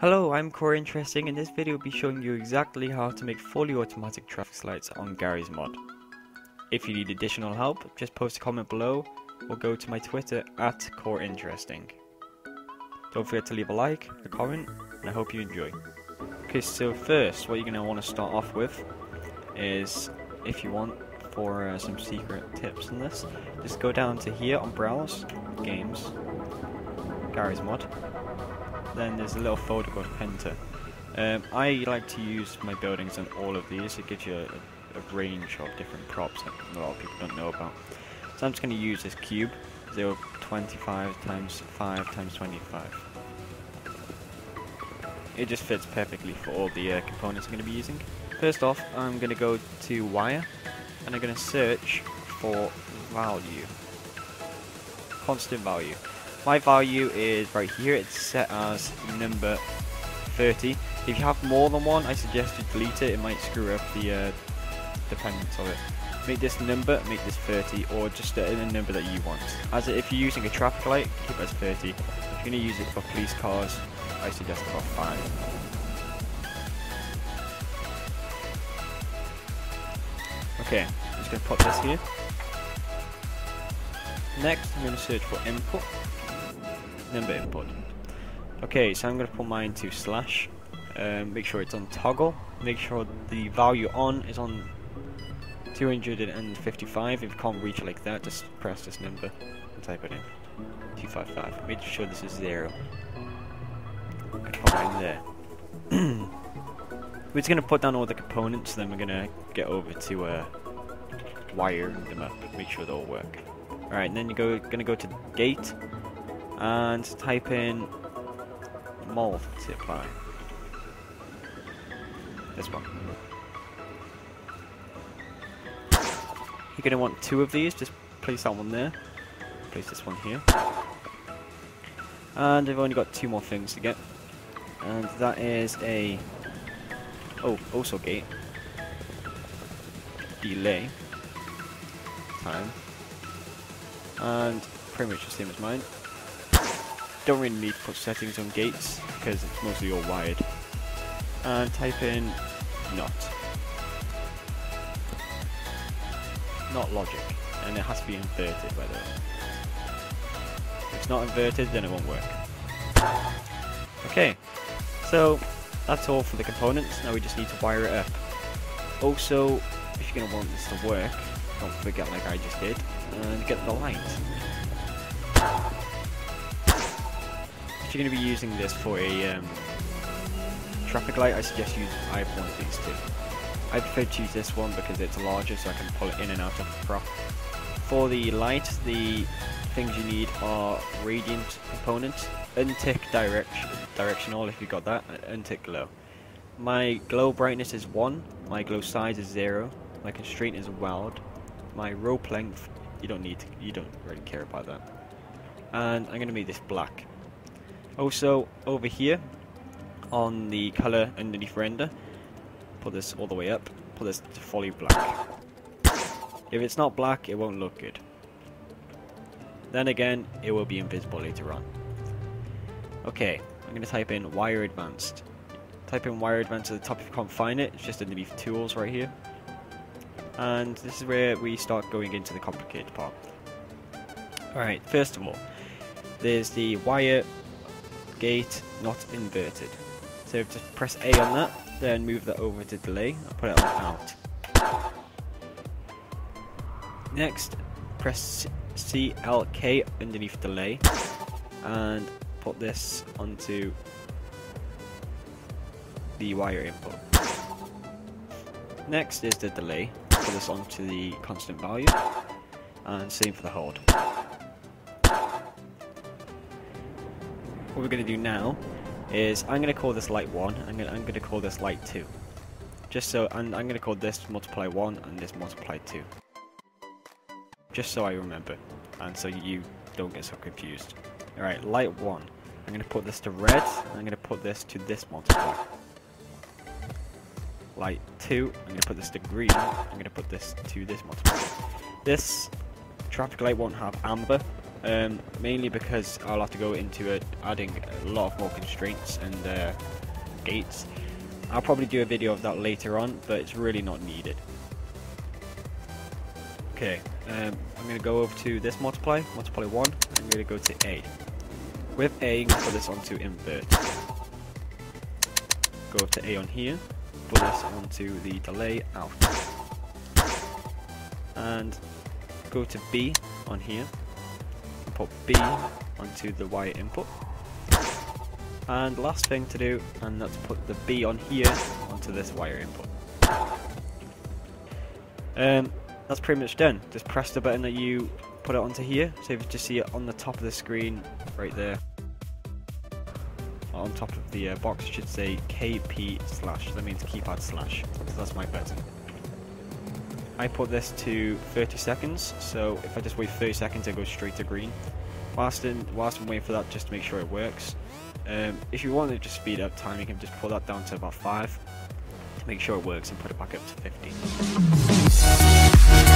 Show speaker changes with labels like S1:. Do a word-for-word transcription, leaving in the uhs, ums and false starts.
S1: Hello, I'm Core Interesting. In this video, I'll be showing you exactly how to make fully automatic traffic lights on Garry's Mod. If you need additional help, just post a comment below or go to my Twitter at Core Interesting. Don't forget to leave a like, a comment, and I hope you enjoy. Okay, so first, what you're going to want to start off with is, if you want for uh, some secret tips on this, just go down to here on Browse, Games, Garry's Mod. Then there's a little folder called Penta. Um, I like to use my buildings on all of these. It gives you a, a range of different props that a lot of people don't know about. So I'm just going to use this cube, zero point two five times five times twenty-five. It just fits perfectly for all the uh, components I'm going to be using. First off, I'm going to go to wire, and I'm going to search for value. Constant value. My value is right here, it's set as number thirty. If you have more than one, I suggest you delete it, it might screw up the uh, dependence of it. Make this number, make this thirty, or just a, a number that you want. As if you're using a traffic light, keep it as thirty. If you're going to use it for police cars, I suggest about five. Okay, I'm just going to put this here. Next, I'm going to search for input. Number input. Okay, so I'm going to put mine to slash. Um, make sure it's on toggle. Make sure the value on is on two hundred fifty-five. If you can't reach it like that, just press this number and type it in. two fifty-five. Make sure this is zero. I put mine there. We're just going to put down all the components, then we're going to get over to uh, wire them up. Make sure they all work. Alright, and then you're go, going to go to gate and type in multiply. This one. You're going to want two of these, just place that one there. Place this one here. And I've only got two more things to get. And that is a... Oh, also gate. Delay. Time. And pretty much the same as mine. Don't really need to put settings on gates because it's mostly all wired. And type in not. Not logic. And it has to be inverted, by the way. If it's not inverted, then it won't work. Okay, so that's all for the components. Now we just need to wire it up. Also, if you're going to want this to work, don't forget, like I just did, and get the light. If you're going to be using this for a um, traffic light, I suggest use either one of these two. I prefer to use this one because it's larger, so I can pull it in and out of the prop. For the light, the things you need are radiant components, untick direction, directional if you got that, and untick glow. My glow brightness is one, my glow size is zero, my constraint is weld, my rope length, you don't need to, you don't really care about that. And I'm going to make this black. Also, over here, on the color underneath render, put this all the way up, put this to fully black. If it's not black, it won't look good. Then again, it will be invisible later on. Okay, I'm going to type in wire advanced. Type in wire advanced at the top if you can't find it, it's just underneath tools right here. And this is where we start going into the complicated part. Alright, first of all, there's the wire gate not inverted. So just press A on that, then move that over to delay and put it on out. Next, press C L K underneath delay and put this onto the wire input. Next is the delay. Put this onto the constant value, and same for the hold. What we're going to do now is I'm going to call this light one, and I'm going, I'm going to call this light two. Just so, and I'm going to call this multiply one and this multiply two. Just so I remember, and so you don't get so confused. Alright, light one. I'm going to put this to red, and I'm going to put this to this multiply. Light two, I'm going to put this to green, I'm going to put this to this multiply. This traffic light won't have amber, um, mainly because I'll have to go into it, adding a lot of more constraints and uh, gates. I'll probably do a video of that later on, but it's really not needed. Okay, um, I'm going to go over to this multiply, multiply one, I'm going to go to A. With A, I'm going to put this onto invert. Go up to A on here, put this onto the delay out. And go to B on here, and put B onto the Y input. And last thing to do, and that's put the B on here onto this wire input. Um, that's pretty much done. Just press the button that you put it onto here. So if you just see it on the top of the screen, right there, on top of the uh, box, it should say K P slash. That means keypad slash. So that's my button. I put this to thirty seconds, so if I just wait thirty seconds, it goes straight to green. Whilst, in, whilst I'm waiting for that, just to make sure it works. Um, if you want to just speed up time, you can just put that down to about five to make sure it works and put it back up to fifty.